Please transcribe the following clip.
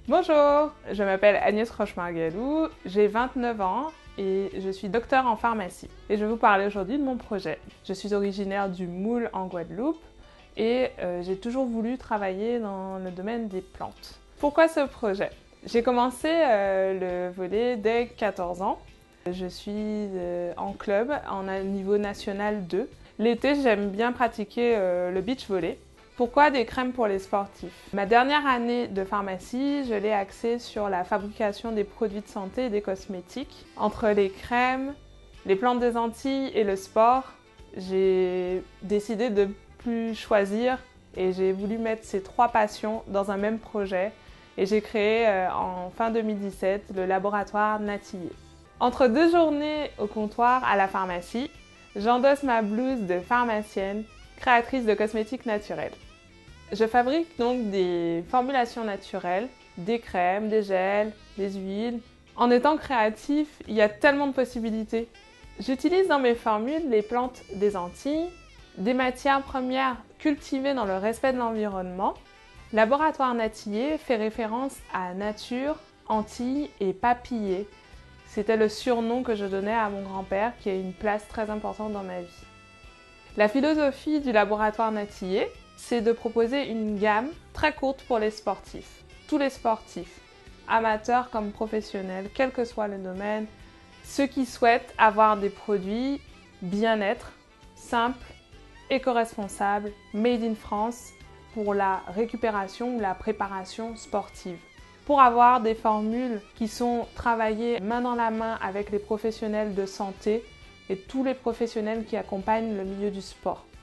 Bonjour, je m'appelle Agnès Rochemargalou, j'ai 29 ans et je suis docteur en pharmacie. Et je vais vous parler aujourd'hui de mon projet. Je suis originaire du Moule en Guadeloupe et j'ai toujours voulu travailler dans le domaine des plantes. Pourquoi ce projet? J'ai commencé le volley dès 14 ans. Je suis en club en niveau national 2. L'été, j'aime bien pratiquer le beach volley. Pourquoi des crèmes pour les sportifs? Ma dernière année de pharmacie, je l'ai axée sur la fabrication des produits de santé et des cosmétiques. Entre les crèmes, les plantes des Antilles et le sport, j'ai décidé de plus choisir et j'ai voulu mettre ces trois passions dans un même projet. Et j'ai créé en fin 2017 le laboratoire Natillé. Entre deux journées au comptoir à la pharmacie, j'endosse ma blouse de pharmacienne, créatrice de cosmétiques naturels. Je fabrique donc des formulations naturelles, des crèmes, des gels, des huiles. En étant créatif, il y a tellement de possibilités. J'utilise dans mes formules les plantes des Antilles, des matières premières cultivées dans le respect de l'environnement. Laboratoire Natillé fait référence à nature, Antilles et papillé. C'était le surnom que je donnais à mon grand-père qui a une place très importante dans ma vie. La philosophie du laboratoire Natillé, c'est de proposer une gamme très courte pour les sportifs. Tous les sportifs, amateurs comme professionnels, quel que soit le domaine, ceux qui souhaitent avoir des produits bien-être, simples, éco-responsables, made in France pour la récupération ou la préparation sportive. Pour avoir des formules qui sont travaillées main dans la main avec les professionnels de santé et tous les professionnels qui accompagnent le milieu du sport.